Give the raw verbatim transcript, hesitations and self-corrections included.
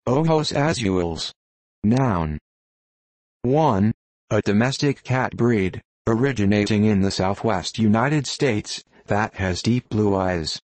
Ojos Azules. Noun. one. A domestic cat breed, originating in the southwest United States, that has deep blue eyes.